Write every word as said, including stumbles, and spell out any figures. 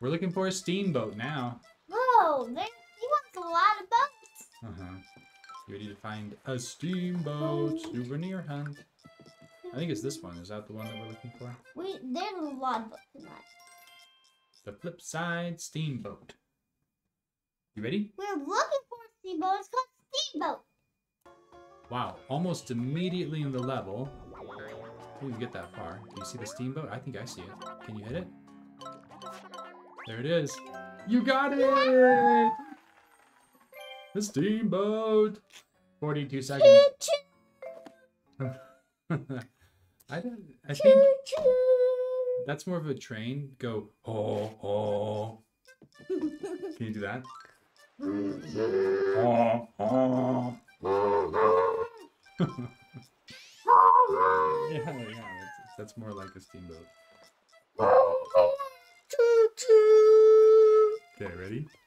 We're looking for a steamboat now. Whoa, there, he wants a lot of boats. Uh-huh. You ready to find a steamboat souvenir hunt? I think it's this one. Is that the one that we're looking for? We there's a lot of boats in that. The flip side steamboat. You ready? We're looking for a steamboat. It's called Steamboat. Wow, almost immediately in the level. Oh, you get that far. Do you see the steamboat? I think I see it. Can you hit it? There it is. You got it! The steamboat. Forty-two seconds. I don't. I think that's more of a train. Go oh oh. Can you do that? Oh oh. Yeah, yeah. That's, that's more like a steamboat. Okay, ready?